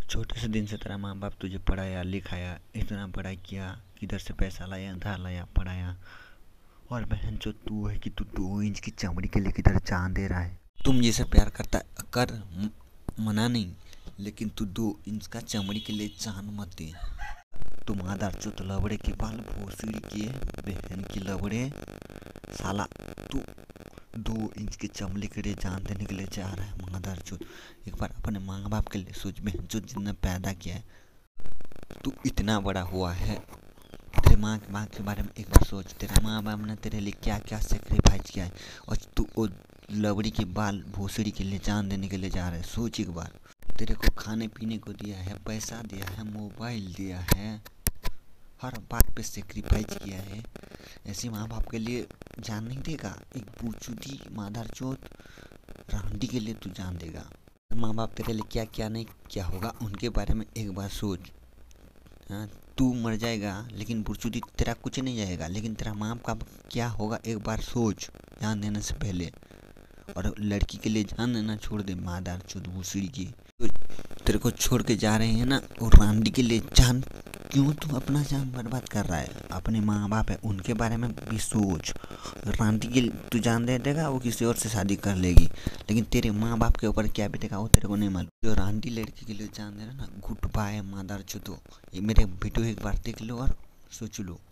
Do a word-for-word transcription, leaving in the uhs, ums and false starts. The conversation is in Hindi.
छोटे से दिन से तेरा माँ बाप तुझे पढ़ाया लिखाया, इतना बड़ा किया, किधर से पैसा लाया, धार लाया, पढ़ाया, और बहन जो तू है कि तू दो इंच की चमड़ी के लिए किधर जान दे रहा है। तुम जिसे प्यार करता कर, म- मना नहीं, लेकिन तू दो इंच का चमड़ी के लिए जान मत दे। तुम आधार चुत लबड़े के बाल भोसड़ी के बहन की लबड़े साला, तू दो इंच की चमड़ी के लिए जान देने के लिए जा रहा है मादार चोद। एक बार अपने माँ बाप के लिए सोच, बहन चोद जितना पैदा किया है, तू इतना बड़ा हुआ है, तेरे माँ के माँ के बारे में एक बार सोच। तेरे माँ बाप ने तेरे लिए क्या क्या सेक्रीफाइस किया है, और तू वो लवड़ी के बाल भोसड़ी के लिए जान देने के लिए जा रहा है। सोच एक बार, तेरे को खाने पीने को दिया है, पैसा दिया है, मोबाइल दिया है, हर बात पे सेक्रीफाइस किया है। ऐसे माँ बाप के लिए जान नहीं देगा? एक बूचूदी मादार चोत रांडी के लिए तू जान देगा? माँ बाप तेरे लिए क्या क्या नहीं क्या होगा, उनके बारे में एक बार सोच। हाँ, तू मर जाएगा लेकिन बुरचुदी तेरा कुछ नहीं जाएगा, लेकिन तेरा माँ बाप का क्या होगा एक बार सोच, जान देने से पहले। और लड़की के लिए जान देना छोड़ दे मादार चोद भूसड़ी की। तो तेरे को छोड़ के जा रहे हैं ना, और रांडी के लिए जान, क्यों तू अपना जान बर्बाद कर रहा है? अपने माँ बाप है उनके बारे में भी सोच। रांडी के लिए तू जान दे देगा, वो किसी और से शादी कर लेगी, लेकिन तेरे माँ बाप के ऊपर क्या बीतेगा वो तेरे को नहीं मालूम। जो रांडी लड़की के लिए जान दे रहा ना, गुड बाय मादार चोदो। ये मेरे वीडियो एक बार देख लो और सोच लो।